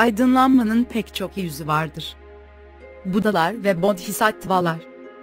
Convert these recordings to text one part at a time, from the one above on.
Aydınlanmanın pek çok yüzü vardır. Budalar ve Bodhisattvalar.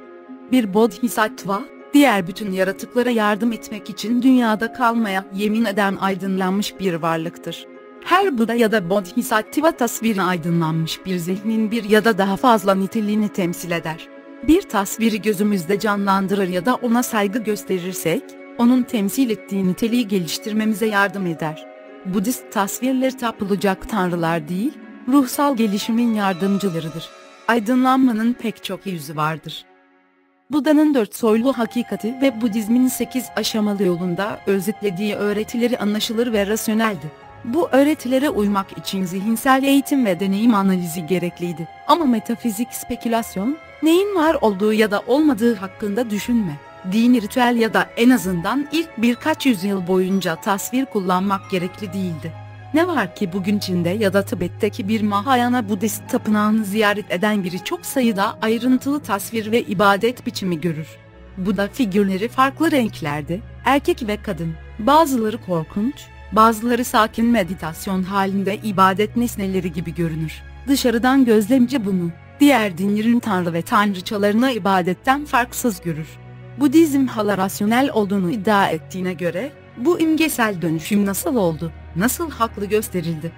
Bir Bodhisattva, diğer bütün yaratıklara yardım etmek için dünyada kalmaya yemin eden aydınlanmış bir varlıktır. Her Buda ya da Bodhisattva tasviri aydınlanmış bir zihnin bir ya da daha fazla niteliğini temsil eder. Bir tasviri gözümüzde canlandırır ya da ona saygı gösterirsek, onun temsil ettiği niteliği geliştirmemize yardım eder. Budist tasvirler tapılacak tanrılar değil, ruhsal gelişimin yardımcılarıdır. Aydınlanmanın pek çok yüzü vardır. Buda'nın 4 soylu hakikati ve Budizmin 8 aşamalı yolunda özetlediği öğretileri anlaşılır ve rasyoneldi. Bu öğretilere uymak için zihinsel eğitim ve deneyim analizi gerekliydi. Ama metafizik spekülasyon, neyin var olduğu ya da olmadığı hakkında düşünme, dini ritüel ya da en azından ilk birkaç yüzyıl boyunca tasvir kullanmak gerekli değildi. Ne var ki bugün Çin'de ya da Tibet'teki bir Mahayana Budist tapınağını ziyaret eden biri çok sayıda ayrıntılı tasvir ve ibadet biçimi görür. Buda figürleri farklı renklerde, erkek ve kadın, bazıları korkunç, bazıları sakin meditasyon halinde ibadet nesneleri gibi görünür. Dışarıdan gözlemci bunu, diğer dinlerin tanrı ve tanrıçalarına ibadetten farksız görür. Budizm hala rasyonel olduğunu iddia ettiğine göre, bu imgesel dönüşüm nasıl oldu, nasıl haklı gösterildi?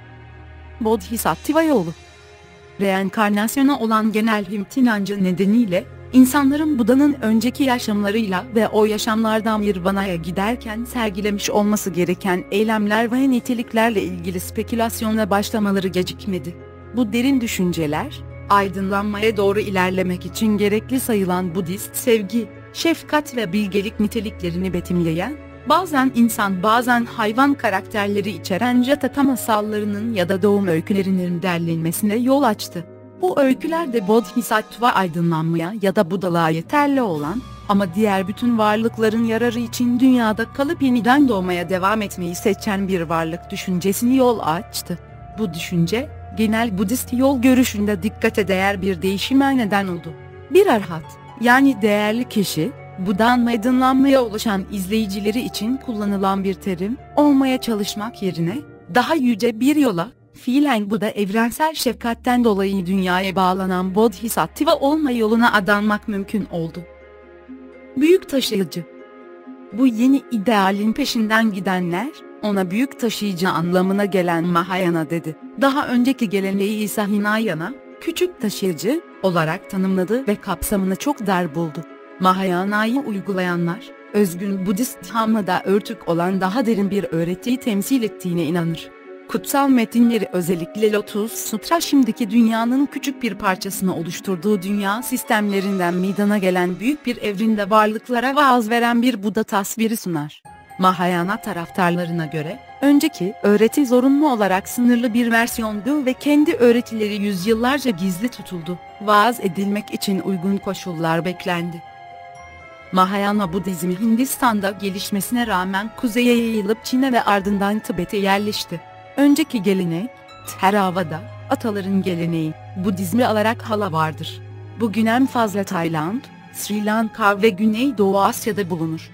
Bodhisattva yolu. Reenkarnasyona olan genel Hint inancı nedeniyle, insanların Buda'nın önceki yaşamlarıyla ve o yaşamlardan Nirvana'ya giderken sergilemiş olması gereken eylemler ve niteliklerle ilgili spekülasyona başlamaları gecikmedi. Bu derin düşünceler, aydınlanmaya doğru ilerlemek için gerekli sayılan Budist sevgi, şefkat ve bilgelik niteliklerini betimleyen, bazen insan bazen hayvan karakterleri içeren Jataka masallarının ya da doğum öykülerinin derlenmesine yol açtı. Bu öykülerde Bodhisattva aydınlanmaya ya da Budalığa yeterli olan, ama diğer bütün varlıkların yararı için dünyada kalıp yeniden doğmaya devam etmeyi seçen bir varlık düşüncesini yol açtı. Bu düşünce, genel Budist yol görüşünde dikkate değer bir değişime neden oldu. Bir arhat, yani değerli kişi, Buda'nın aydınlanmaya ulaşan izleyicileri için kullanılan bir terim, olmaya çalışmak yerine, daha yüce bir yola, fiilen Buda evrensel şefkatten dolayı dünyaya bağlanan Bodhisattva olma yoluna adanmak mümkün oldu. Büyük taşıyıcı. Bu yeni idealin peşinden gidenler, ona büyük taşıyıcı anlamına gelen Mahayana dedi. Daha önceki geleneği ise Hinayana, küçük taşıyıcı, olarak tanımladı ve kapsamını çok dar buldu. Mahayana'yı uygulayanlar, özgün Budist dhamada örtük olan daha derin bir öğretiyi temsil ettiğine inanır. Kutsal metinleri özellikle Lotus Sutra şimdiki dünyanın küçük bir parçasını oluşturduğu dünya sistemlerinden meydana gelen büyük bir evrinde varlıklara vaaz veren bir Buda tasviri sunar. Mahayana taraftarlarına göre, önceki öğreti zorunlu olarak sınırlı bir versiyondu ve kendi öğretileri yüzyıllarca gizli tutuldu. Vaaz edilmek için uygun koşullar beklendi. Mahayana Budizmi Hindistan'da gelişmesine rağmen kuzeye yayılıp Çin'e ve ardından Tibet'e yerleşti. Önceki gelenek, Theravada, ataların geleneği, Budizmi alarak hala vardır. Bugün en fazla Tayland, Sri Lanka ve Güneydoğu Asya'da bulunur.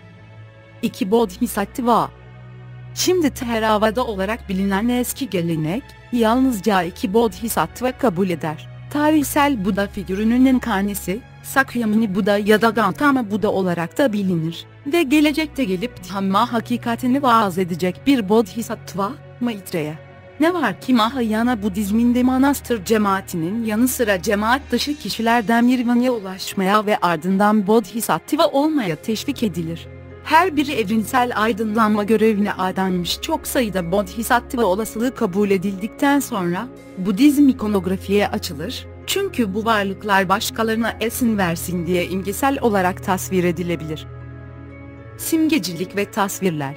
2 Bodhisattva. Şimdi Theravada olarak bilinen eski gelenek, yalnızca 2 Bodhisattva kabul eder. Tarihsel Buda figürünün enkarnesi, Sakyamuni Buda ya da Gautama Buda olarak da bilinir ve gelecekte gelip Dhamma hakikatini vaaz edecek bir Bodhisattva, Maitreya. Ne var ki Mahayana Budizminde manastır cemaatinin yanı sıra cemaat dışı kişilerden Nirvana'ya ulaşmaya ve ardından Bodhisattva olmaya teşvik edilir. Her biri evrensel aydınlanma görevine adanmış çok sayıda Bodhisattva olasılığı kabul edildikten sonra, Budizm ikonografiye açılır, çünkü bu varlıklar başkalarına esin versin diye imgesel olarak tasvir edilebilir. Simgecilik ve tasvirler.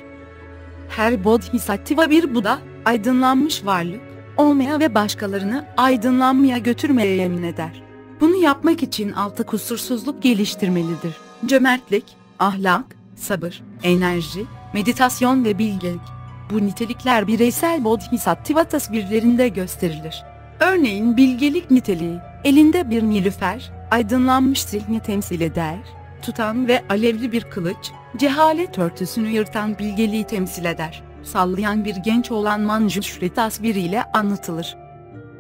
Her Bodhisattva bir Buda, aydınlanmış varlık, olmaya ve başkalarını aydınlanmaya götürmeye yemin eder. Bunu yapmak için 6 kusursuzluk geliştirmelidir: cömertlik, ahlak, sabır, enerji, meditasyon ve bilgelik. Bu nitelikler bireysel Bodhisattva tasvirlerinde gösterilir. Örneğin bilgelik niteliği, elinde bir nilüfer, aydınlanmış zihni temsil eder, tutan ve alevli bir kılıç, cehalet örtüsünü yırtan bilgeliği temsil eder, sallayan bir genç olan Manjushri tasviriyle anlatılır.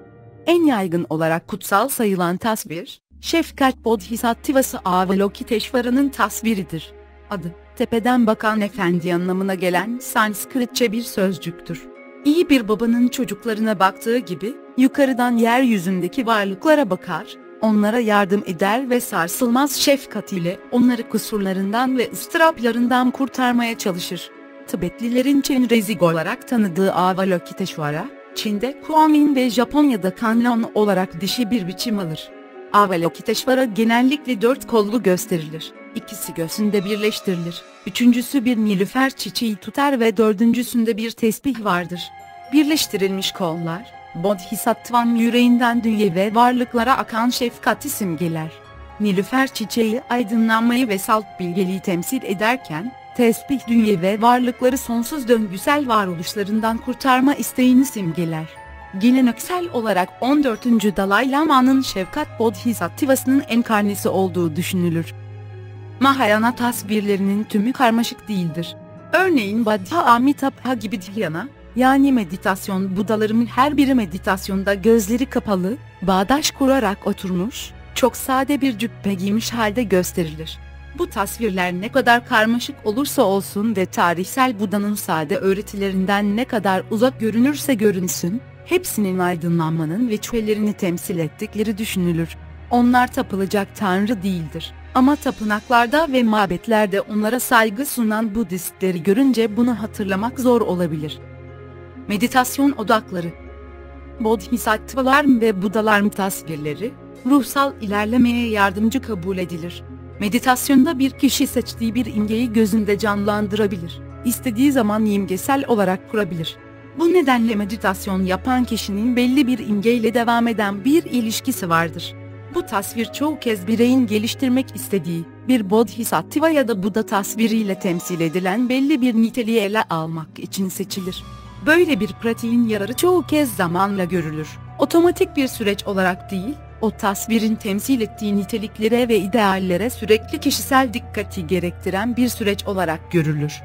En yaygın olarak kutsal sayılan tasvir, Şefkat Bodhisattvası Avalokiteshvara'nın tasviridir. Adı, tepeden bakan efendi anlamına gelen Sanskritçe bir sözcüktür. İyi bir babanın çocuklarına baktığı gibi, yukarıdan yeryüzündeki varlıklara bakar, onlara yardım eder ve sarsılmaz şefkat ile onları kusurlarından ve ıstıraplarından kurtarmaya çalışır. Tibetlilerin Chenrezig olarak tanıdığı Avalokiteshvara, Çin'de Kuan-Yin ve Japonya'da Kanlon olarak dişi bir biçim alır. Avalokiteshvara genellikle 4 kollu gösterilir. İkisi göğsünde birleştirilir. Üçüncüsü bir nilüfer çiçeği tutar ve dördüncüsünde bir tesbih vardır. Birleştirilmiş kollar, Bodhisattva'nın yüreğinden dünya ve varlıklara akan şefkati simgeler. Nilüfer çiçeği aydınlanmayı ve salt bilgeliği temsil ederken, tesbih dünya ve varlıkları sonsuz döngüsel varoluşlarından kurtarma isteğini simgeler. Geleneksel olarak 14. Dalai Lama'nın Şefkat Bodhisattvası'nın enkarnesi olduğu düşünülür. Mahayana tasvirlerinin tümü karmaşık değildir. Örneğin Buddha Amitabha gibi dhyana, yani meditasyon Budalarının her biri meditasyonda gözleri kapalı, bağdaş kurarak oturmuş, çok sade bir cübbe giymiş halde gösterilir. Bu tasvirler ne kadar karmaşık olursa olsun ve tarihsel Buda'nın sade öğretilerinden ne kadar uzak görünürse görünsün, hepsinin aydınlanmanın veçhelerini temsil ettikleri düşünülür. Onlar tapılacak tanrı değildir. Ama tapınaklarda ve mabetlerde onlara saygı sunan Budistleri görünce bunu hatırlamak zor olabilir. Meditasyon odakları. Bodhisattvalar ve Budalar tasvirleri, ruhsal ilerlemeye yardımcı kabul edilir. Meditasyonda bir kişi seçtiği bir imgeyi gözünde canlandırabilir. İstediği zaman imgesel olarak kurabilir. Bu nedenle meditasyon yapan kişinin belli bir imgeyle devam eden bir ilişkisi vardır. Bu tasvir çoğu kez bireyin geliştirmek istediği bir Bodhisattva ya da Buda tasviriyle temsil edilen belli bir niteliği ele almak için seçilir. Böyle bir pratiğin yararı çoğu kez zamanla görülür. Otomatik bir süreç olarak değil, o tasvirin temsil ettiği niteliklere ve ideallere sürekli kişisel dikkati gerektiren bir süreç olarak görülür.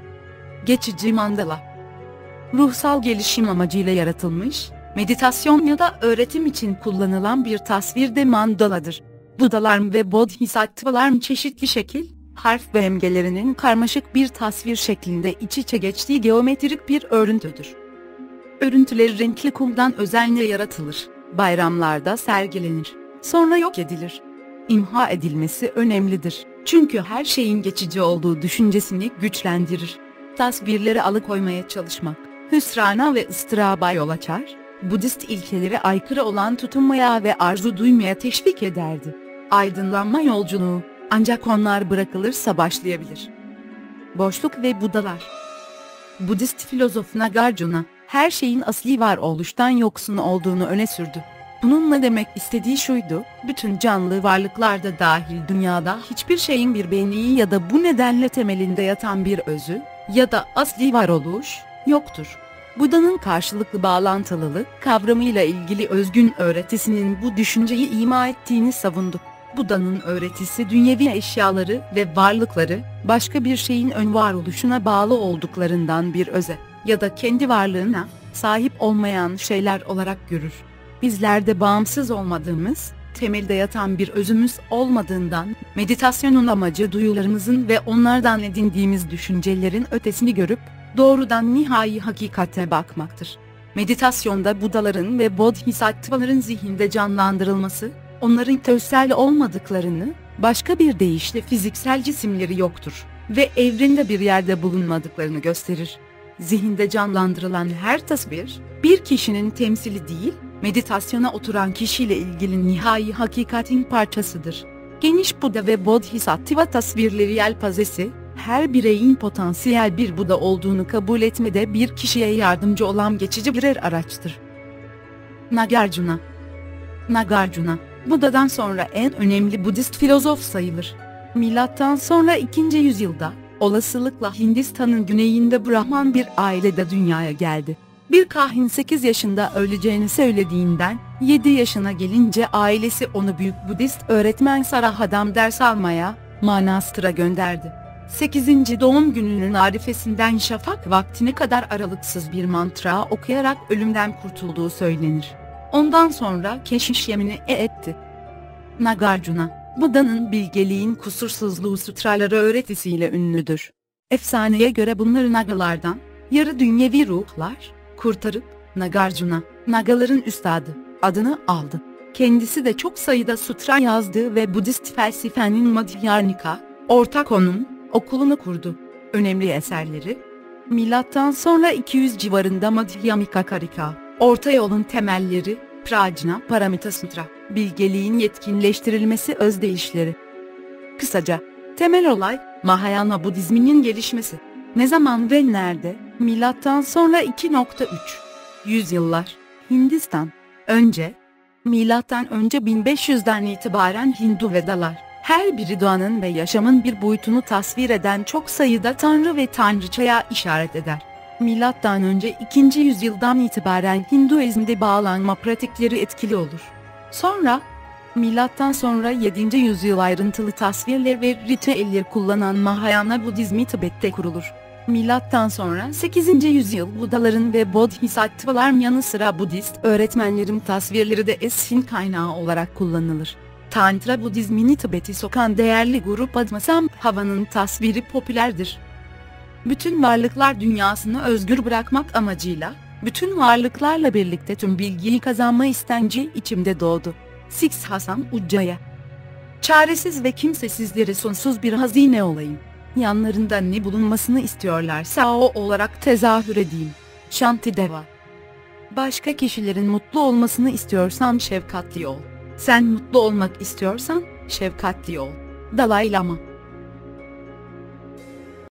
Geçici mandala. Ruhsal gelişim amacıyla yaratılmış, meditasyon ya da öğretim için kullanılan bir tasvir de mandaladır. Budalar ve Bodhisattvalar çeşitli şekil, harf ve imgelerinin karmaşık bir tasvir şeklinde iç içe geçtiği geometrik bir örüntüdür. Örüntüler renkli kumdan özenle yaratılır, bayramlarda sergilenir, sonra yok edilir. İmha edilmesi önemlidir, çünkü her şeyin geçici olduğu düşüncesini güçlendirir. Tasvirleri alıkoymaya çalışmak, hüsrana ve ıstıraba yol açar, Budist ilkelere aykırı olan tutunmaya ve arzu duymaya teşvik ederdi. Aydınlanma yolculuğu, ancak onlar bırakılırsa başlayabilir. Boşluk ve Budalar. Budist filozof Nagarjuna, her şeyin asli varoluştan yoksun olduğunu öne sürdü. Bununla demek istediği şuydu, bütün canlı varlıklarda dahil dünyada hiçbir şeyin bir benliği ya da bu nedenle temelinde yatan bir özü ya da asli varoluş yoktur. Buda'nın karşılıklı bağlantılılık kavramıyla ilgili özgün öğretisinin bu düşünceyi ima ettiğini savundu. Buda'nın öğretisi dünyevi eşyaları ve varlıkları, başka bir şeyin ön varoluşuna bağlı olduklarından bir öze ya da kendi varlığına sahip olmayan şeyler olarak görür. Bizler de bağımsız olmadığımız, temelde yatan bir özümüz olmadığından, meditasyonun amacı duyularımızın ve onlardan edindiğimiz düşüncelerin ötesini görüp, doğrudan nihai hakikate bakmaktır. Meditasyonda Budaların ve Bodhisattvaların zihinde canlandırılması, onların tözsel olmadıklarını, başka bir deyişle fiziksel cisimleri yoktur ve evrende bir yerde bulunmadıklarını gösterir. Zihinde canlandırılan her tasvir, bir kişinin temsili değil, meditasyona oturan kişiyle ilgili nihai hakikatin parçasıdır. Geniş Buda ve Bodhisattva tasvirleri yelpazesi, her bireyin potansiyel bir Buda olduğunu kabul etmede bir kişiye yardımcı olan geçici birer araçtır. Nagarjuna. Nagarjuna, Buda'dan sonra en önemli Budist filozof sayılır. Milattan sonra 2. yüzyılda, olasılıkla Hindistan'ın güneyinde Brahman bir ailede dünyaya geldi. Bir kahin 8 yaşında öleceğini söylediğinden, 7 yaşına gelince ailesi onu büyük Budist öğretmen Sarahadam ders almaya, manastıra gönderdi. 8. doğum gününün arifesinden şafak vaktine kadar aralıksız bir mantra okuyarak ölümden kurtulduğu söylenir. Ondan sonra keşiş yemini etti. Nagarjuna, Buda'nın bilgeliğin kusursuzluğu sutraları öğretisiyle ünlüdür. Efsaneye göre bunları Nagalardan, yarı dünyevi ruhlar, kurtarıp, Nagarjuna, Nagaların üstadı, adını aldı. Kendisi de çok sayıda sutra yazdığı ve Budist felsefenin Madhyarnika, ortak konum, okulunu kurdu. Önemli eserleri, Milattan sonra 200 civarında Madhyamika Karika, Orta Yolun Temelleri, Prajna Paramita Sutra, bilgeliğin yetkinleştirilmesi özdeyişleri. Kısaca, temel olay, Mahayana Budizminin gelişmesi. Ne zaman ve nerede? Milattan sonra 2.3 yüzyıllar. Hindistan. Milattan önce 1500'den itibaren Hindu Vedalar, her biri doğanın ve yaşamın bir boyutunu tasvir eden çok sayıda tanrı ve tanrıçaya işaret eder. Milattan önce 2. yüzyıldan itibaren Hinduizm'de bağlanma pratikleri etkili olur. Sonra, milattan sonra 7. yüzyıl ayrıntılı tasvirler ve ritüeller kullanan Mahayana Budizmi Tibet'te kurulur. Milattan sonra 8. yüzyıl Budaların ve Bodhisattvaların yanı sıra Budist öğretmenlerin tasvirleri de esin kaynağı olarak kullanılır. Tantra Budizmini Tibet'e sokan değerli grup Padmasambhava'nın tasviri popülerdir. Bütün varlıklar dünyasını özgür bırakmak amacıyla, bütün varlıklarla birlikte tüm bilgiyi kazanma istenci içimde doğdu. Six Hasan Uccaya. Çaresiz ve kimsesizlere sonsuz bir hazine olayım. Yanlarında ne bulunmasını istiyorlarsa o olarak tezahür edeyim. Shantideva. Başka kişilerin mutlu olmasını istiyorsan şefkatli ol. Sen mutlu olmak istiyorsan şefkatli ol. Dalai Lama.